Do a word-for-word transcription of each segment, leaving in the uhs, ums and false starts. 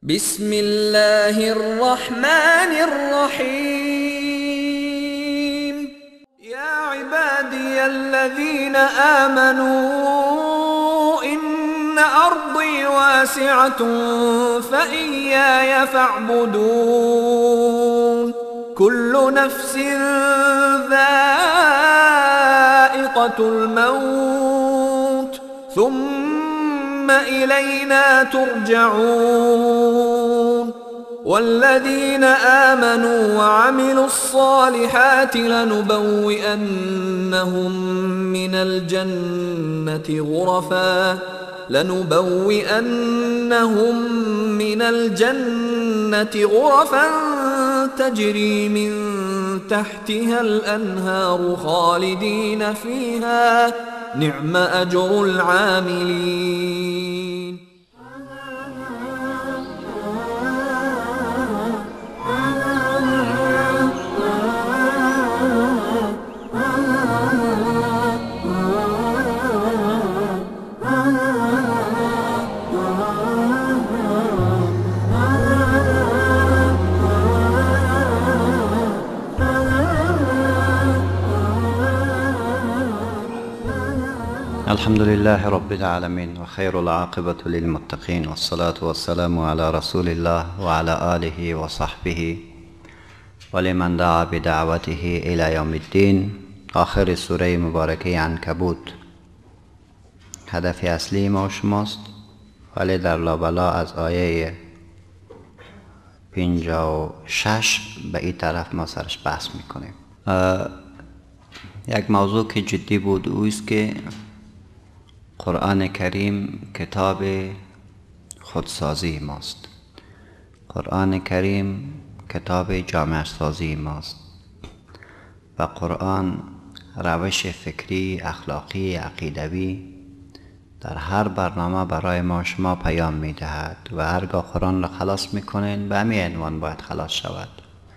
بسم الله الرحمن الرحيم يا عبادي الذين آمنوا إن أرضي واسعة فإياي فاعبدون كل نفس ذائقة الموت ثم إلينا ترجعون والذين آمنوا وعملوا الصالحات لنبوئنهم من الجنة غرفا لنبوئنهم من الجنة غرفا تجري من تحتها الأنهار خالدين فيها نعم أجر العاملين. الحمد لله رب العالمين وخير العاقبة للمتقين والصلاة والسلام على رسول الله وعلى آله وصحبه ولمن دعا بدعوته إلى يوم الدين. آخر سوره مبارکه عنکبوت هدف اصلی ما و شماست، ولی در لابلا از آیه پنجاه و شش به این طرف ما سرش بحث میکنیم. یک موضوع که جدی بود اوست که قرآن کریم کتاب خودسازی ماست. قرآن کریم کتاب جامعه سازی ماست و قرآن روش فکری، اخلاقی، عقیدوی در هر برنامه برای ما شما پیام میدهد و هرگاه قرآن را خلاص میکنین به همین عنوان باید خلاص شود.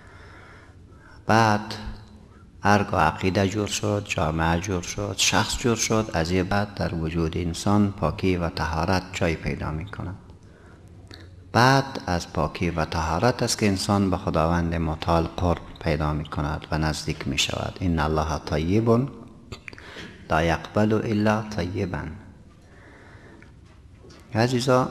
بعد هرگاه عقیده جور شد، جامعه جور شد، شخص جور شد، از این بعد در وجود انسان پاکی و طهارت جای پیدا می کند. بعد از پاکی و طهارت است که انسان به خداوند متعال قرب پیدا می کند و نزدیک می شود. ان الله طیب لا یقبل الا طیبا. عزیزا،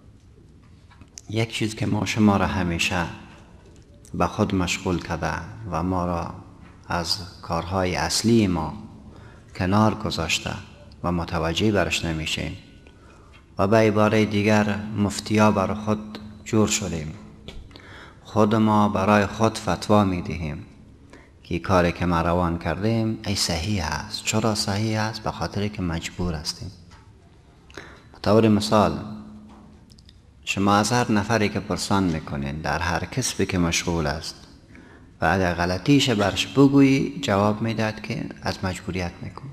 یک چیز که ما شما را همیشه به خود مشغول کرده و ما را از کارهای اصلی ما کنار گذاشته و متوجه برش نمیشیم و به عباره دیگر مفتیا برای خود جور شدیم. خود ما برای خود فتوا میدهیم که کاری که ما روان کردیم ای صحیح است. چرا صحیح است؟ به خاطر که مجبور هستیم. بطور مثال، شما از هر نفری که پرسان میکنین در هر کسبی که مشغول است و اگر غلطیش برش بگویی جواب میداد که از مجبوریت میکن.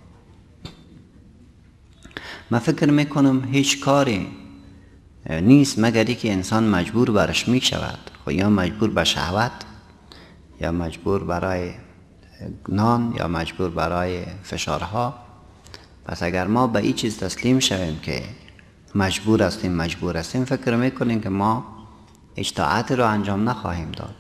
من فکر میکنم هیچ کاری نیست مگری که انسان مجبور برش میشود. خب یا مجبور به شهوت، یا مجبور برای نان، یا مجبور برای فشارها. پس اگر ما به این چیز تسلیم شویم که مجبور هستیم مجبور هستیم فکر میکنیم که ما اطاعت رو انجام نخواهیم داد.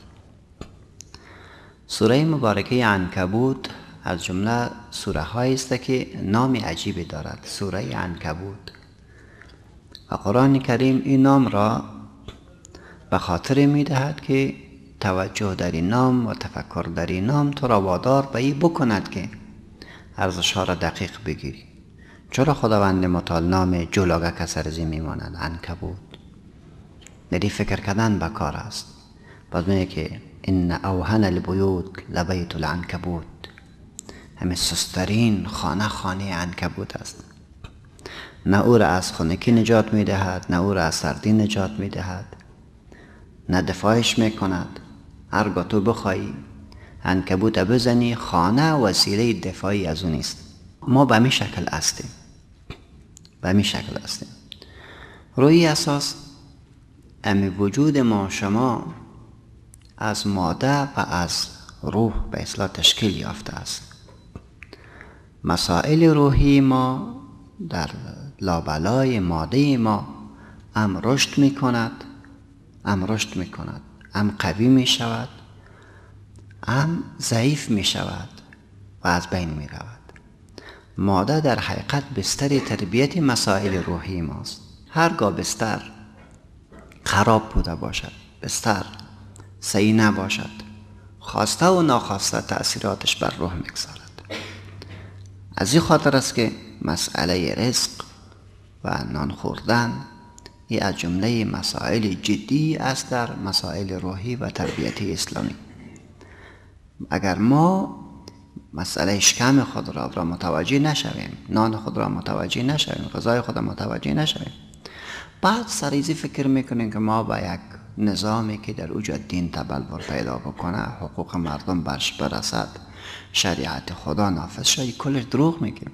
سوره مبارکه عنکبوت از جمله سوره هایی است که نام عجیبی دارد، سوره عنکبوت. و قرآن کریم این نام را به خاطر می دهد که توجه در این نام و تفکر در این نام تو را وادار به این بکند که ارزش ها را دقیق بگیری. چرا خداوند متعال نام جلوگک سرزی می ماند عنکبوت؟ ندی فکر کردن به کار است. باز میگه که ان اوهن البیوت لبیت العنکبوت، همه سسترین خانه خانه عنکبوت است. نه او را از خنکی نجات میدهد، نه او را از سردی نجات میدهد، نه دفاعش میکند. هرگاه تو بخوایی عنکبوت بزنی خانه وسیله دفاعی از اون است. ما به می شکل هستیم، به می شکل هستیم. روی اساس امی وجود ما شما از ماده و از روح به اصطلاح تشکیل یافته است. مسائل روحی ما در لابلای ماده ما هم رشد می کند هم رشد می کند، هم قوی می شود، هم ضعیف می شود و از بین می رود. ماده در حقیقت بستر تربیت مسائل روحی ماست. هرگاه بستر خراب بوده باشد، بستر صحیح نباشد، خواسته و ناخواسته تأثیراتش بر روح میگذارد. از این خاطر است که مسئله رزق و نان خوردن این از جمله مسائل جدی است در مسائل روحی و تربیتی اسلامی. اگر ما مسئله شکم خود را, را متوجه نشویم، نان خود را متوجه نشویم، غذای خود را متوجه نشویم، بعد سریزی فکر میکنیم که ما با یک نظامی که در اوجا دین تبلور پیدا بکنه، حقوق مردم برش برسد، شریعت خدا نافذ شد، کلش دروغ میگیم.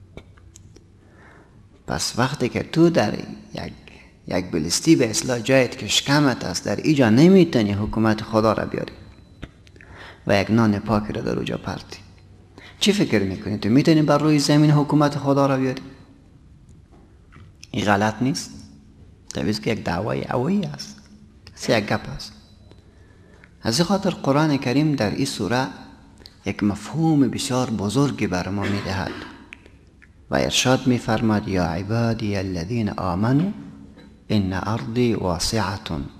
پس وقتی که تو در یک یک بلستی به اصلاح جایت که شکمت است، در ایجا نمیتونی حکومت خدا را بیاری و یک نان پاکی را در اوجا پرتی، چی فکر میکنی؟ تو میتونی بر روی زمین حکومت خدا را بیاری؟ این غلط نیست؟ طبیعی که یک دعوای اویی است، سی یک گپ است. از این خاطر قرآن کریم در این سوره یک مفهوم بسیار بزرگی بر ما میدهد و ارشاد میفرماد: یا عبادی الذین آمنوا ان ارضی واسعة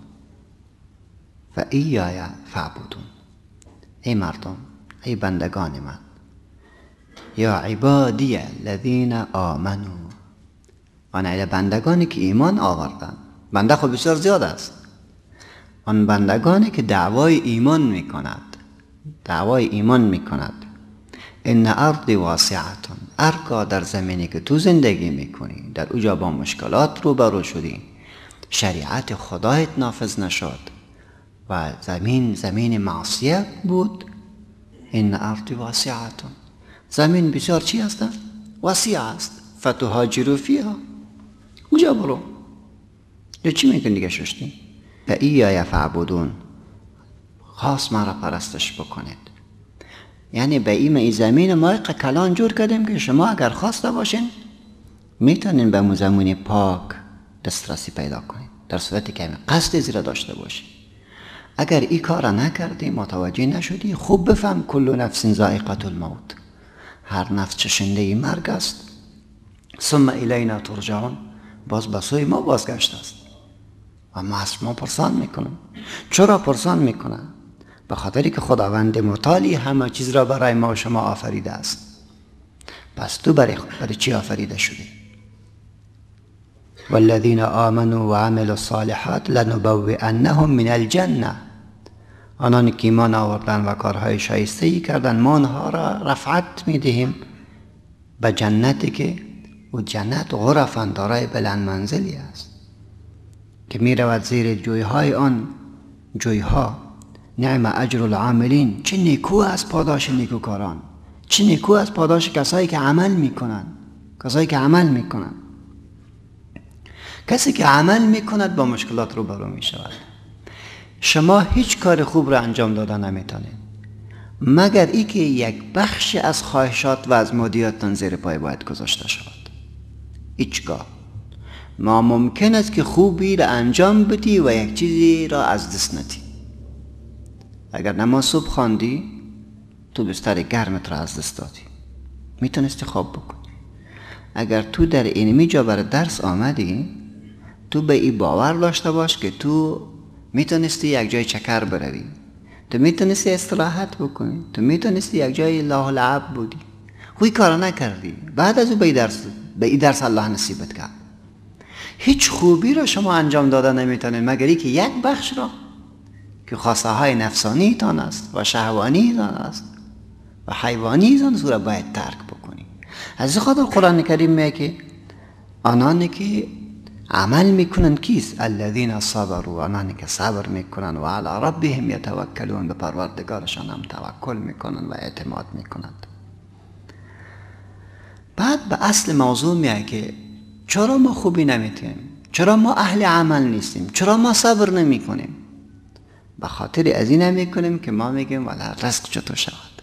فایای فاعبدون. ای مردم، ای بندگان من، یا عبادی الذین آمنوا، آن ای بندگانی که ایمان آوردن. بنده خود بسیار زیاد است. آن بندگانی که دعوای ایمان میکند، دعوای ایمان میکند. ان ارضی واسعة، هرگاه در زمینی که تو زندگی میکنی در اوجا با مشکلات روبرو شدی، شریعت خدایت نافذ نشد و زمین زمین معصیت بود، ان ارضی واسعة، زمین بسیار چی است؟ وسیع است. فتهاجروا فیها، اونجا برو. یا چی میکنی دیگه ششتی؟ فایای فاعبدون، خاص ما را پرستش بکنید. یعنی به این ای زمین ما کلان جور کردیم که شما اگر خواسته باشین میتونین به مو زمین پاک دسترسی پیدا کنید، در صورتی که قصد زیرا داشته باشید. اگر این کار نکردی، متوجه نشدی، خوب بفهم کل نفس ذائقة الموت، هر نفس چشنده مرگ است. ثم الینا ترجعون، باز به سوی ما بازگشت است و ما از ما پرسان میکنم. چرا پرسان میکنم؟ به خاطری که خداوند متعالی همه چیز را برای ما و شما آفریده است. پس تو برای, برای چی آفریده شدی؟ والذین آمنوا و عملوا الصالحات لنبوئنهم من الجنه، آنانی که ایمان آوردن و کارهای شایسته ای کردن ما آنها را رفعت میدهیم به جنتی که و جنت غرفاً دارای بلند منزلی است که می رود زیر جویهای آن جویها. نعم اجر العاملین، چه نیکو از پاداش نیکوکاران، چه نیکو از پاداش کسایی که عمل میکنن، کسایی که عمل میکنن. کسی که عمل میکند با مشکلات روبرو میشود. شما هیچ کار خوب را انجام دادن نمیتونید مگر ای که یک بخش از خواهشات و از مادیاتتان زیر پای باید گذاشته شود. هیچگاه ما ممکن است که خوبی را انجام بدی و یک چیزی را از دست ندی. اگر نماز صبح خواندی، تو بستر گرمت را از دست دادی، میتونستی خواب بکنی. اگر تو در اینمی جا برای درس آمدی، تو به این باور داشته باش که تو میتونستی یک جای چکر بروی، تو میتونستی استراحت بکنی، تو میتونستی یک جای لاه لعب بودی، خوی کارا نکردی. بعد از او به این درس به این درس الله نصیبت کرد. هیچ خوبی را شما انجام داده نمیتونید مگر ای که یک بخش را که خواسته های نفسانی تان است و شهوانی تان است و حیوانی تان است را باید ترک بکنی. از این خاطر قرآن کریم میگه که آنانی که عمل میکنن کیست؟ الذین صبروا، آنانی که صبر میکنن و علی ربهم یتوکلون، به پروردگارشان هم توکل میکنن و اعتماد میکنند. بعد به اصل موضوع میگه که چرا ما خوبی نمیتونیم، چرا ما اهل عمل نیستیم، چرا ما صبر نمیکنیم؟ به خاطر از این نمیکنیم که ما میگیم ولی رزق چطور شود.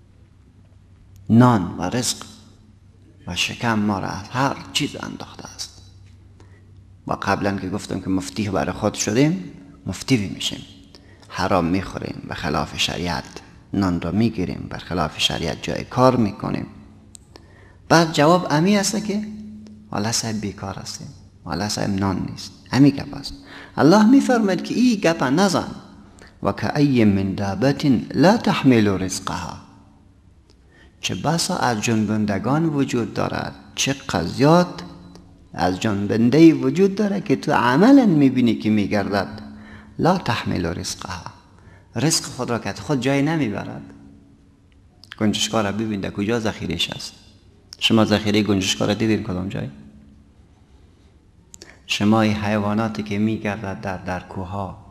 نان و رزق و شکم ما را از هر چیز انداخته است. و قبلا که گفتم که مفتیح برای خود شدیم، مفتیوی میشیم، حرام میخوریم به خلاف شریعت، نان را میگیریم بر خلاف شریعت جای کار میکنیم. بعد جواب امی است که والا صاحب بیکار هستیم، والا صاحب نان نیست. امی گپ است. الله میفرماید که این گپ نزن. و کأی من دابة لا تحمل رزقها. چه بسا از جنبندگان وجود دارد، چه قضیات از جنبنده وجود دارد که تو عملا میبینی که میگردد لا تحمل رزقها، رزق خود را که خود جای نمیبرد. گنجشکا را ببین در کجا ذخیره‌اش است. شما ذخیره گنجشکا را دیدین کدام جای؟ شما این حیواناتی که میگردد در در کوها،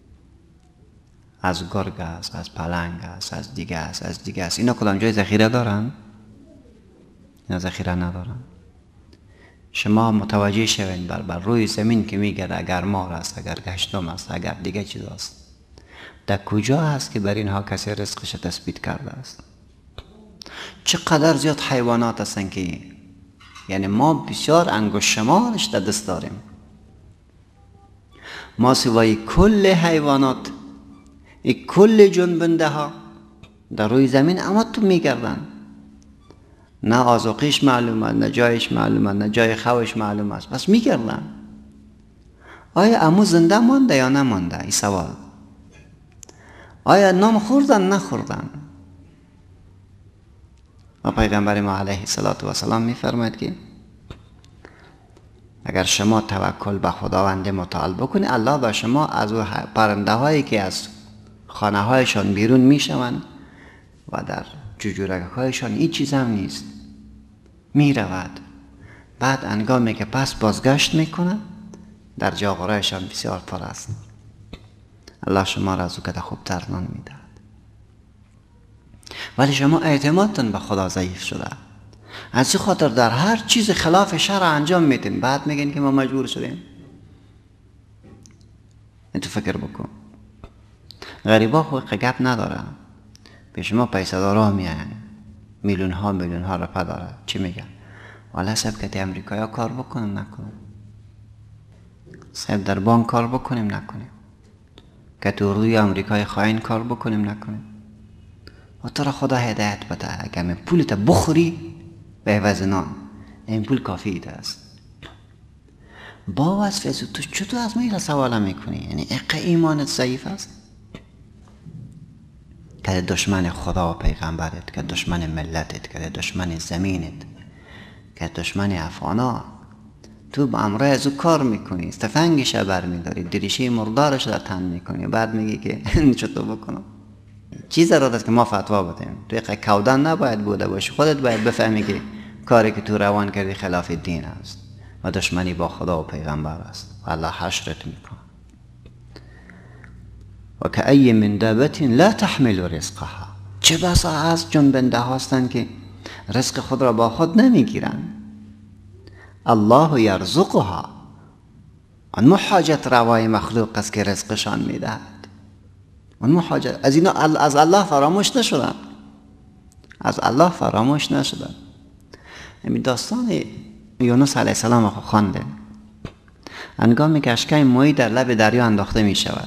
از گرگ است، از پلنگ است، از دیگه است، از دیگه است، اینا کدام جای ذخیره دارن؟ اینا ذخیره ندارن. شما متوجه شوین بر بر روی زمین که میگرد، اگر مار است، اگر گشتم است، اگر دیگه چیز است، در کجا هست که بر اینها کسی رزقش تثبیت کرده است؟ چقدر زیاد حیوانات هستن که یعنی ما بسیار انگشت شمارش در دست داریم. ما سوای کل حیوانات، این کل جنبنده ها در روی زمین اما تو میگردن، نه آذوقیش معلومه، نه جایش معلومه، نه جای خوش معلوم است، بس میگردن. آیا امو زنده مانده یا نمانده؟ این سوال. آیا نام خوردن نخوردن؟ و پیغمبر ما علیه السلام میفرماید که اگر شما توکل به خداوند متعال بکنید، الله به شما از او پرنده هایی که از خانه هایشان بیرون میشوند و در جوجورک هایشان این چیز هم نیست میرود، بعد انگامی که پس بازگشت میکنه در جاغورایشان بسیار پر است. الله شما را از او که خوبتر نان میدهد. ولی شما اعتمادتون به خدا ضعیف شده، از این خاطر در هر چیز خلاف شرع انجام میدین، بعد میگین که ما مجبور شدیم. تو فکر بکن، غریبا خود گپ نداره، به شما پیسه دارا میان، میلیون ها میلیون ها رفع داره، چی میگن؟ والا صاحب که امریکایی ها کار بکنیم نکنیم، صاحب در بانک کار بکنیم نکنیم، که تو روی امریکای خاین کار بکنیم نکنیم. و تو را خدا هدایت بده، اگر من پولت بخوری به عوض نان، این پول کافی ده است. با وصف تو چطور از من سوال میکنی؟ یعنی اقا ایمانت ضعیف است، که دشمن خدا و پیغمبرت، که دشمن ملتت، که دشمن زمینت، که دشمن افغانا، تو با امرای از او کار میکنی، استفنگش بر میداری، دریشه مردارش در تن میکنی، بعد میگی که چطور بکنم؟ چی ضرورت است که ما فتوا بدیم؟ تو یک کودن نباید بوده باشی، خودت باید بفهمی که کاری که تو روان کردی خلاف دین است و دشمنی با خدا و پیغمبر است و الله حشرت میکنه. و کأی من دابة لا تحمل رزقها. چه بسا از جنبنده هستند که رزق خود را با خود نمیگیرند. الله یرزقها، آن محاجت روای مخلوق است که رزقشان میدهد. آن محاجت از اینا از الله فراموش نشدن، از الله فراموش نشدن. همین داستان یونس علیه السلام خوانده، هنگامی که اشکه ماهی در لب دریا انداخته می شود،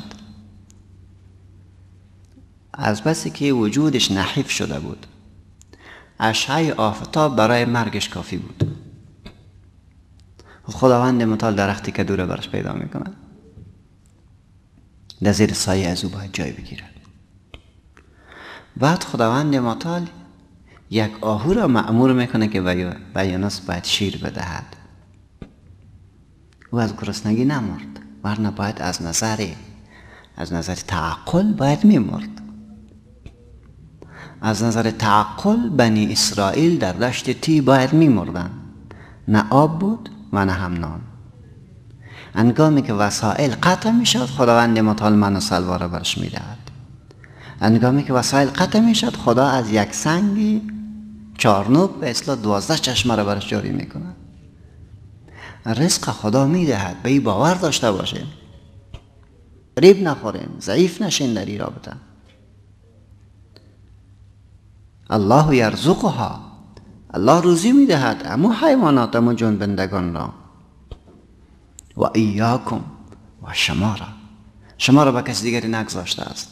از بسی که وجودش نحیف شده بود، اشعه آفتاب برای مرگش کافی بود. خداوند متعال درختی که دوره برش پیدا می کند، در زیر سایه از او باید جای بگیرد. بعد خداوند متعال یک آهو را مأمور میکنه که به یونس باید شیر بدهد. او از گرسنگی نمرد، ورنه باید از نظر از نظر تعقل باید میمرد. از نظر تعقل بنی اسرائیل در دشت تی باید میمردن، نه آب بود و نه هم نان. انگامی که وسایل قطع میشد، خداوند متعال من و سلوا را برش میدهد. انگامی که وسایل قطع میشد، خدا از یک سنگی چارنوب به اصلاح دوازده چشمه را برش جاری میکنه. رزق خدا میدهد، به این باور داشته باشیم، ریب نخوریم، ضعیف نشین در این رابطه. الله یرزقها، الله روزی میدهد امو حیوانات، امو جنبندگان را. و ایاکم، و شما را. شما را به کسی دیگری نگذاشته است.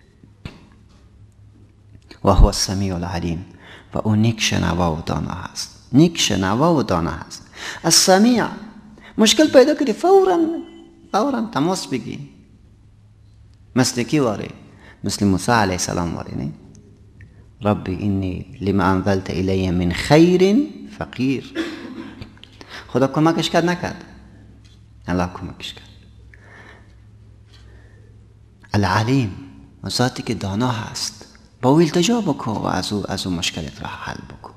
و هو السمیع العلیم، و او نیک شنوا و دانا هست. نیک شنوا و دانا هست. السمیع، مشکل پیدا کردی فوراً فوراً تماس بگی. مثل کی واره؟ مثل موسی علیه السلام واره. نه ربی اینی لما انزلت الی من خیر فقیر. خدا کمکش کرد نکرد؟ الله کمکش کرد. العلیم، ذاتی که دانا هست. با او التجا بکن و از او از او مشکلت را حل بکن.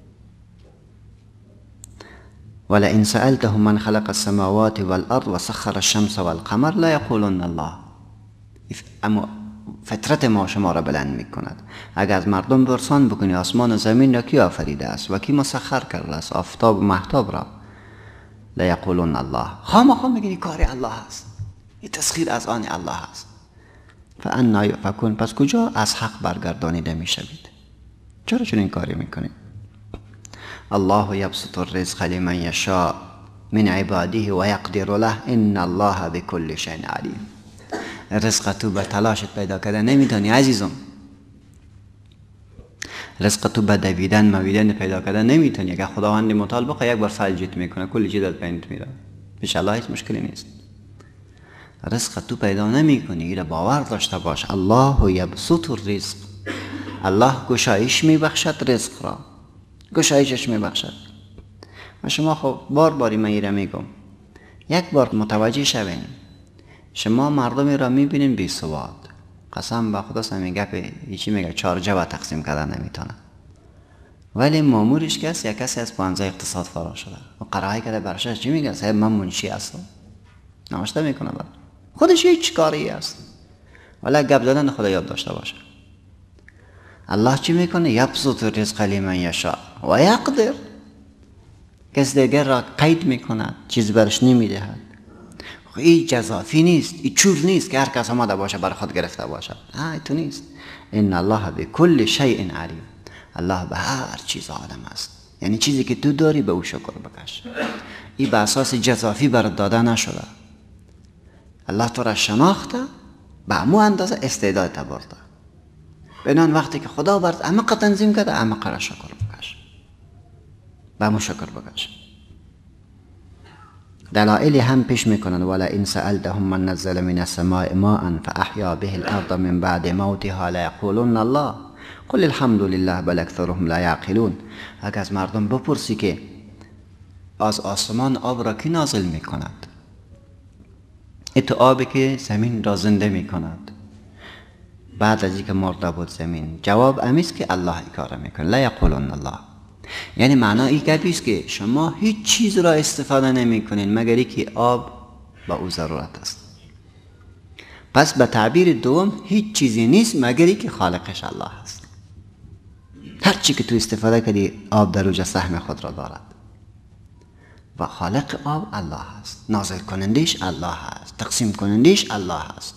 ولئن سألتهم من خلق السماوات والارض وسخر الشمس والقمر لا یقولن الله. اما فطرت ما شما را بلند می کند. اگر از مردم برسان بکنی آسمان و زمین را کی آفریده است و کی مسخر کرده است آفتاب و مهتاب را، لا یقولون الله. خامخا میگی کار الله است، این تسخیر از آن الله است. فانا یؤفکون، پس کجا از حق برگردانیده میشوید؟ چرا چنین کاری میکنید؟ الله یبسط الرزق لمن یشاء من عباده و یقدر له ان الله بكل شیء علیم. رزق تو به تلاشت پیدا کردن نمیتونی عزیزم. رزق تو به دویدن مویدن پیدا کردن نمیتونی. اگر خداوند متعال بخواه یک بار فلجت میکنه، کلی چیزت بینت میره. پیش الله هیچ مشکلی نیست. رزق تو پیدا نمی کنی، ایره باور داشته باش. الله یبسط الرزق، الله گشایش می بخشد رزق را، گشایشش می بخشد. و شما خب بار باری من ایره میگم، یک بار متوجه شوین. شما مردمی را می بینین بی سواد، قسم به خدا سمی گپ یکی میگه چهار جوه تقسیم کردن نمیتونه، ولی مامورش کس یک کسی از پانزه اقتصاد فرا شده و قرائه کرده برشش چی میگه؟ صاحب من منشی هستم، نوشته میکنه برای خودش هیچ کاری است، ولی گپ زدن خدا یاد داشته باشه. الله چی میکنه؟ یبسط الرزق لمن یشاء و یقدر، کسی دیگر را قید میکند، چیز برش نمیدهد. این جزافی نیست، این چور نیست که هر کس آمده باشه برای خود گرفته باشه. نه تو نیست. ان الله بكل شیء علیم، الله به هر چیز عالم است. یعنی چیزی که تو داری به او شکر بکش. این به اساس جزافی برات داده نشده. الله تو را شناخته، به همو اندازه استعداد برده. بنان وقتی که خدا برات عمق تنظیم کرده، عمق را شکر بکش، به همو شکر بکش. دلائلی هم پیش میکنند. ولئن سألتهم من نزل من السماء ماء فاحیا به الارض من بعد موتها لیقولن الله قل الحمد لله بل اکثرهم لا یعقلون. اگر از مردم بپرسی که از آسمان آب را کی نازل میکند؟ ات آبی که زمین را زنده میکند بعد از اینکه مرده بود زمین، جواب امیست که الله این کار میکنه. لا یقولون الله، یعنی معنا این گپیست که شما هیچ چیز را استفاده نمی کنین مگر اینکه آب با او ضرورت است. پس به تعبیر دوم هیچ چیزی نیست مگر اینکه خالقش الله است. هر چی که تو استفاده کردی آب در اوج سهم خود را دارد و خالق آب الله است، نازل کنندش الله است، تقسیم کنندش الله است.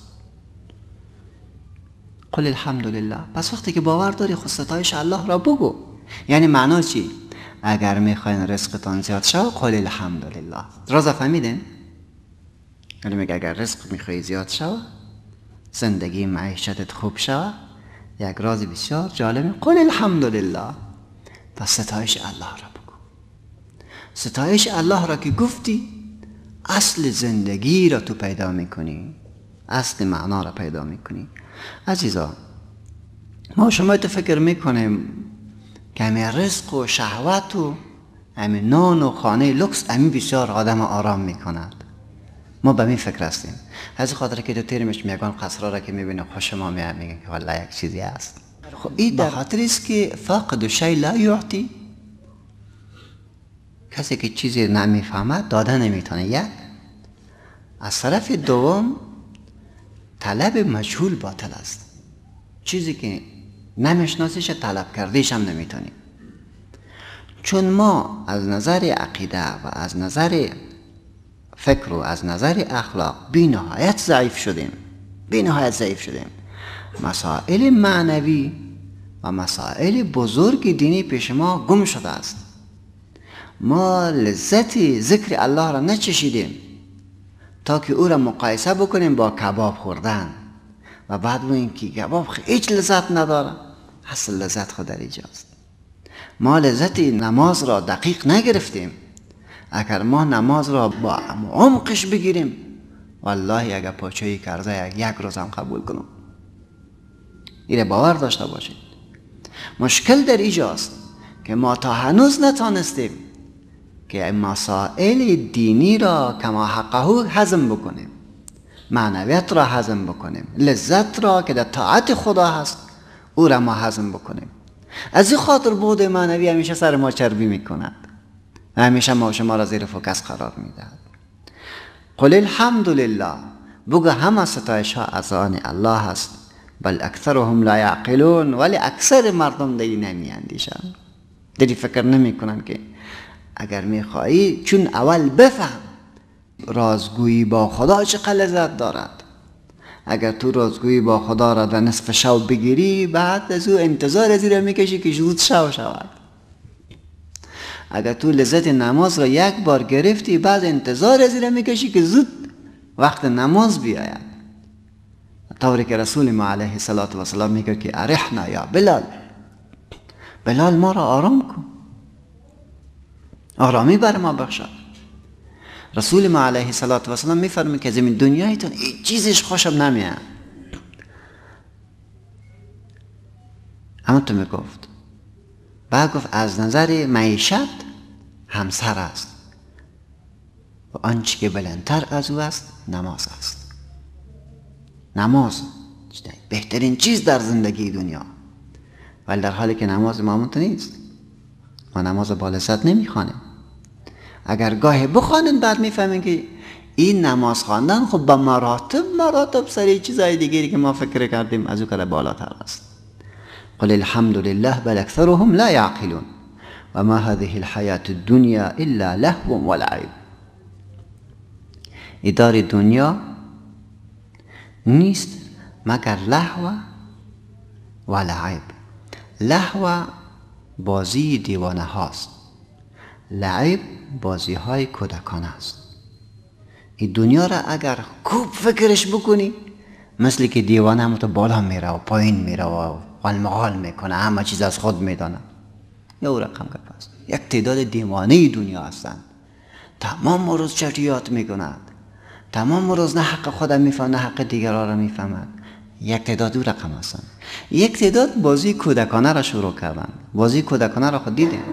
قل الحمد لله. پس وقتی که باور داری خود ستایش الله را بگو. یعنی معنا چی؟ اگر میخواین رزقتان زیاد شود قل الحمد لله. راز فهمیدین؟ یعنی میگه اگر رزق میخوای زیاد شود، زندگی معیشتت خوب شود، یک راز بسیار جالبه، قل الحمد لله. پس ستایش الله را بگو. ستایش الله را که گفتی، اصل زندگی را تو پیدا میکنی، اصل معنا را پیدا میکنی. عزیزا، ما شما تو فکر میکنیم که همین رزق و شهوت و همین نان و خانه لکس همین بسیار آدم آرام میکند. ما به این فکر هستیم. از خاطر که تو تیرمش میگن قصرها را که میبینه خوش ما میگن که والله یک چیزی هست. خب این در خاطر است که فاقد شیء لا یعطی. کسی که چیزی نمیفهمد داده نمیتونه. یک از طرف دوم طلب مجهول باطل است. چیزی که نمیشناسیش طلب کردیش هم نمیتونی. چون ما از نظر عقیده و از نظر فکر و از نظر اخلاق بی نهایت ضعیف شدیم. بی نهایت ضعیف شدیم. مسائل معنوی و مسائل بزرگ دینی پیش ما گم شده است. ما لذت ذکر الله را نچشیدیم. تا که او را مقایسه بکنیم با کباب خوردن و بعد بگوییم که کباب هیچ لذت نداره. اصل لذت خود در اینجاست. ما لذت نماز را دقیق نگرفتیم. اگر ما نماز را با عمقش بگیریم، والله اگر پاچه کرده یک روز هم قبول کنم. این باور داشته باشید. مشکل در اینجاست که ما تا هنوز نتانستیم که مسائل دینی را کما حقه هضم بکنیم، معنویت را هضم بکنیم، لذت را که در طاعت خدا هست او را ما هضم بکنیم. از این خاطر بود معنوی همیشه سر ما چربی میکند، همیشه ما شما را زیر فوکس قرار میدهد. قل الحمدلله، بگو همه ستایش ها از آن الله هست، بل اکثرهم لا یعقلون، ولی اکثر مردم دیگه نمی اندیشند، دیگه فکر نمی کنن که اگر می خواهی چون اول بفهم رازگویی با خدا چه لذت دارد. اگر تو رازگویی با خدا را در نصف شب بگیری، بعد از او انتظار از را میکشی که زود شب شود. اگر تو لذت نماز را یک بار گرفتی، بعد انتظار از را میکشی که زود وقت نماز بیاید. طوری که رسول ما علیه الصلاة و سلام میگه که ارحنا یا بلال، بلال ما را آرام کن، آرامی بر ما بخشد. رسول ما علیه الصلاة و سلام میفرمه که زمین دنیایتون این چیزش خوشم نمیاد. اما تو میگفت، بعد گفت از نظر معیشت همسر است و آنچه که بلندتر از او است نماز است. نماز بهترین چیز در زندگی دنیا، ولی در حالی که نماز ما نیست. ما نماز با لذت نمیخوانیم. اگر گاهی بخوانیم بعد میفهمیم که این نماز خواندن خب با مراتب مراتب سری چیزای دیگری که ما فکر کردیم از او کده بالاتر است. قل الحمدلله بل اکثرهم لا یعقلون و ما هذه الحیاة الدنیا الا لهو و لعب. ادار دنیا نیست مگر لهو و لعب. لهو بازی دیوانه هاست، لعب بازی های کودکانه است. این دنیا را اگر خوب فکرش بکنی، مثل که دیوانه هم تو بالا میره و پایین میره و غلمغال میکنه، همه چیز از خود میدانه. یا او رقم که پس یک تعداد دیوانه دنیا هستند، تمام روز چرتیات میکند، تمام روز نه حق خودم میفهم نه حق دیگران را میفهمد. یک تعداد او رقم هستند. یک تعداد بازی کودکانه را شروع کردن. بازی کودکانه را خود دیدیم.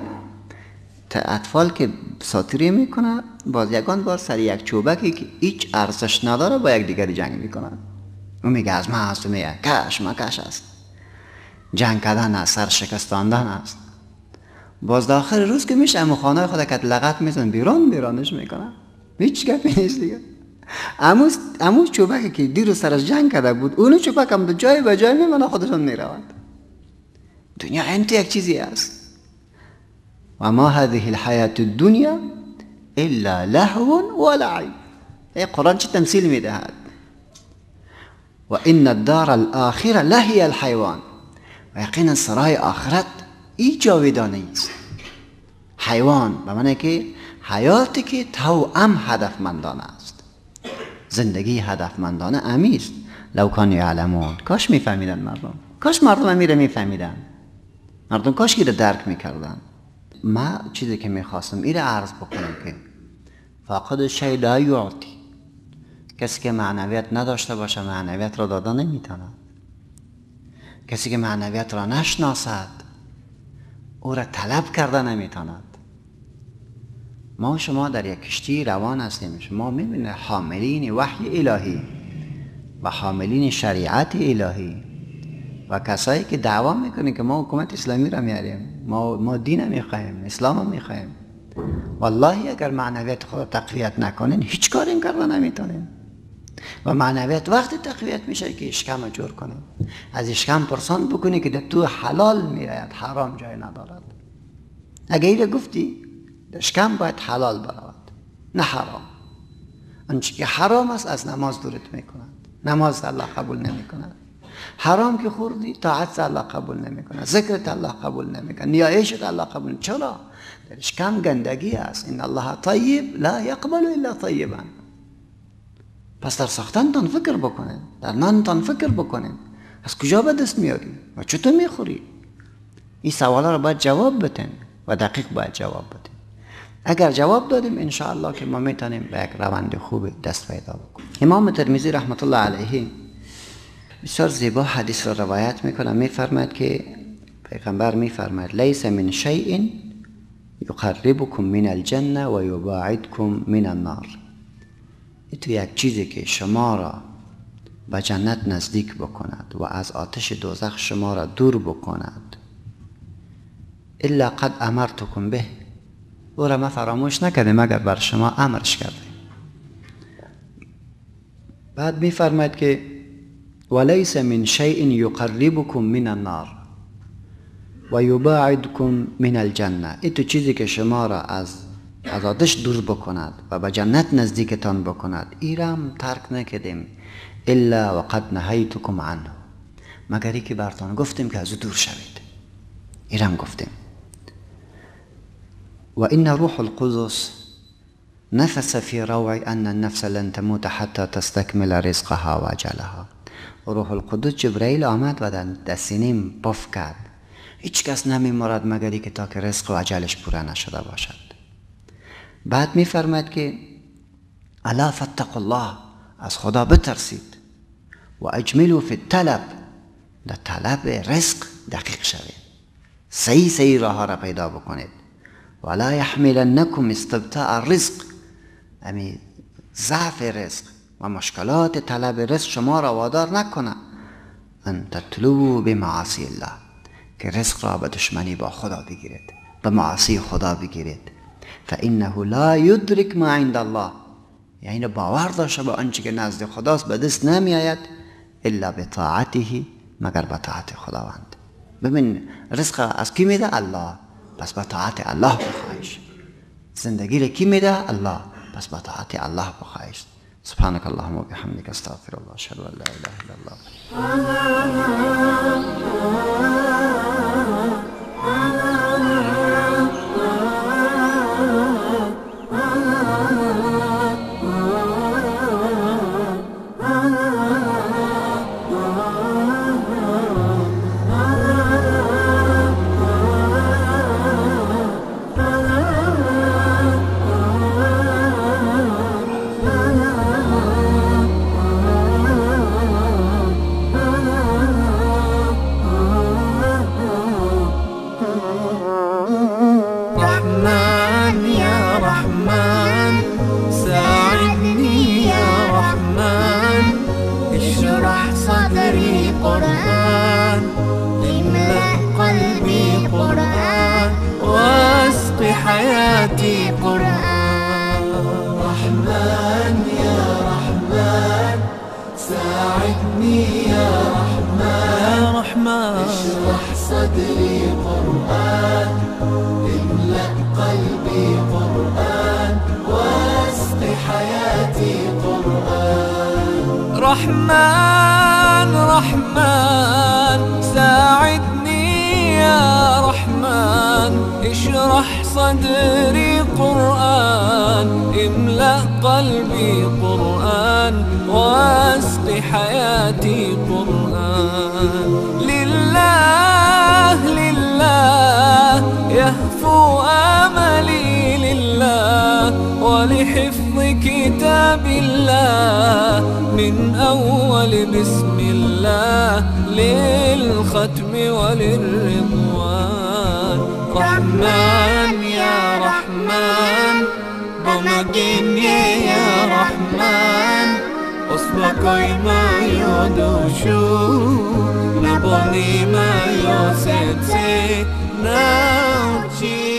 اطفال که ساتیری میکنن، باز یگان بار سر یک چوبکی که هیچ ارزش نداره با یک دیگری جنگ میکنن. اون میگه از من هست، میگه کش مکش است، جنگ کردن است، سر شکستاندن است. باز داخل روز که میشه امو خانه خود که لغت میزن بیرون بیرانش میکنن، هیچ گپی نیست دیگه. اموز اموز چوبکی که دیرو سرش جنگ کرده بود، اونو چوبک هم جای به جای میمونه، خودشون میروند. دنیا انت یک چیزی است. و ما هذه الحیاة الدنیا الا لهو و لعب. ای قرآن چه تمثیل میدهد؟ و ان الدار الاخره لهی الحیوان. و یقینا سرای آخرت ای جاودانه است. حیوان به معنی که حیاتی که توأم هدفمندانه است، زندگی هدفمندانه امیست. لو کانوا یعلمون، کاش میفهمیدن مردم، کاش مردم امیره میفهمیدن، مردم کاش که درک میکردن. ما چیزی که میخواستم ایره عرض بکنم که فاقد شیء لا یعطی. کسی که معنویت نداشته باشه معنویت را داده نمیتواند. کسی که معنویت را نشناسد او را طلب کرده نمیتواند. ما شما در یک کشتی روان هستیم، شما میبینید حاملین وحی الهی و حاملین شریعت الهی و کسایی که دعوا میکنه که ما حکومت اسلامی را میاریم، ما ما دین میخوایم، اسلام میخوایم. والله اگر معنویت خود تقویت نکنین هیچ کاری کردن نمیتونین. و معنویت وقتی تقویت میشه که اشکم جور کنین، از اشکم پرسان بکنی که در تو حلال میراید، حرام جای ندارد. اگر ایره گفتی اشکم باید حلال برود نه حرام. آنچه که حرام است از نماز دورت میکند، نماز الله قبول نمیکند. حرام که خوردی طاعت الله قبول نمیکنه، ذکرت الله قبول نمیکنه، نیایشت الله قبول. چرا؟ درش کم گندگی است. ان الله طیب لا یقبل الا طیبا. پس در ساختنتان فکر بکنید، در نانتان فکر بکنید. از کجا به دست میاری و چطور میخوری؟ این سوالا رو باید جواب بدین و دقیق باید جواب بدین. اگر جواب دادیم انشاءالله که ما میتونیم به یک روند خوب دست پیدا بکنیم. امام ترمذی رحمت الله علیه بسیار زیبا حدیث را روایت میکنه، میفرماید که پیغمبر میفرماید لیس من شیء یقربکم من الجنه و یباعدکم من النار. این تو یک چیزی که شما را به جنت نزدیک بکند و از آتش دوزخ شما را دور بکند، الا قد امرتکم به، او را ما فراموش نکردیم مگر بر شما امرش کردیم. بعد میفرماید که ولیس من شیء یقربکم من النار و یباعدکم من الجنه. این تو چیزی که شما را از از آتش دور بکند و به جنت نزدیکتان بکند، ایرم ترک نکردیم الا وقد نهیتکم عنه، مگر ای که برتان گفتیم که از او دور شوید. ایرم گفتیم. و این روح القدس نفس فی روعی ان النفس لن تموت حتی تستکمل رزقها و اجلها. روح القدس جبرائیل آمد و در سینیم پف کرد، هیچ کس نمی مرد مگری که تا که رزق و اجلش پوره نشده باشد. بعد می فرماید که الا فاتقوا الله، از خدا بترسید، و اجملوا فی الطلب، در طلب رزق دقیق شوید، صحیح صحیح راه را پیدا بکنید. ولا یحملنکم استبطاء الرزق، امی ضعف رزق و مشکلات طلب رزق شما را وادار نکنه ان تطلبوا بمعاصی الله، که رزق را به دشمنی با خدا بگیرید، به معاصی خدا بگیرید. فانه لا یدرک ما عند الله، یعنی باور داشته به آنچه که نزد خداست به دست نمی آید الا بطاعته، مگر به طاعت خداوند. ببین رزق از کی میده؟ الله، پس به طاعت الله بخواهش. زندگی را کی میده؟ الله، پس به طاعت الله بخواهش. سبحانك اللهم وبحمدك استغفر الله اشهد ان لا اله الا حياتي قرآن. رحمن يا رحمن ساعدني يا رحمن، رحمن اشرح صدري قرآن، املأ قلبي قرآن، واسق حياتي قرآن. رحمن رحمن ساعدني يا رحمن، اشرح صدري قرآن، املأ قلبي قرآن، واسق حياتي قرآن. لله لله يهفو آملي لله، ولحفظ كتاب الله من أول بسم الله للختم وللرضوان. رحمن يا رحمن بمجيني يا رحمن، أصبحي ما يدوشو نبني ما يوسيتي نوشي